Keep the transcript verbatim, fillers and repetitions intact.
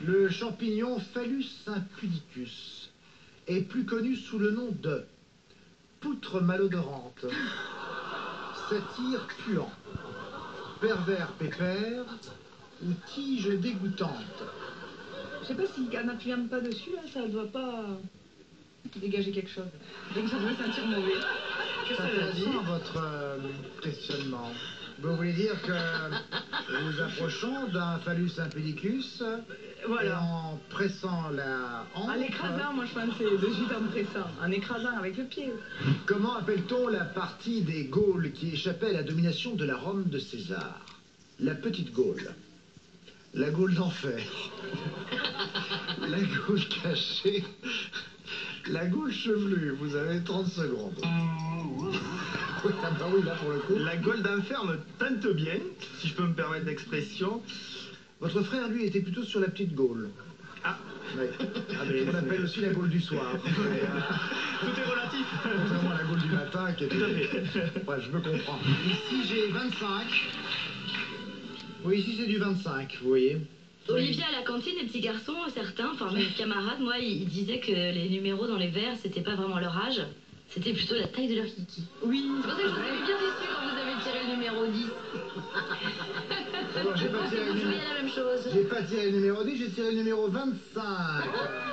Le champignon Phallus impudicus est plus connu sous le nom de poutre malodorante, satyre puant, pervers pépère ou tige dégoûtante. Je sais pas si on n'appuie pas dessus, là, ça doit pas dégager quelque chose. Donc ça doit sentir mauvais. C'est intéressant votre euh, questionnement. Vous voulez dire que nous nous approchons d'un phallus impudicus Voilà. et en pressant la hanche... En écrasant, moi je pensais de suite en pressant. En écrasant avec le pied. Comment appelle-t-on la partie des Gaules qui échappait à la domination de la Rome de César? La petite Gaule. La Gaule d'enfer. La Gaule cachée. La Gaule chevelue. Vous avez trente secondes. Oui, ah bah oui, là pour le coup. La Gaule d'enfer me tente bien, si je peux me permettre l'expression. Votre frère, lui, était plutôt sur la petite Gaule. Ah, Oui. Ah, mais on appelle aussi la Gaule du soir. Mais, euh, tout est relatif. Contrairement à la Gaule du matin qui est... Tout à fait. Ouais, je me comprends. Ici, j'ai vingt-cinq. Oui, ici, c'est du vingt-cinq, vous voyez. Olivier, à la cantine, les petits garçons, certains, enfin mes camarades, moi, ils disaient que les numéros dans les verres, c'était pas vraiment leur âge, c'était plutôt la taille de leur kiki. Oui. C'est pour ça que je vous avais bien déçu quand vous avez tiré le numéro dix. Alors, j'ai pas tiré le Vous numéro... la même chose. J'ai pas tiré le numéro dix, j'ai tiré le numéro vingt-cinq.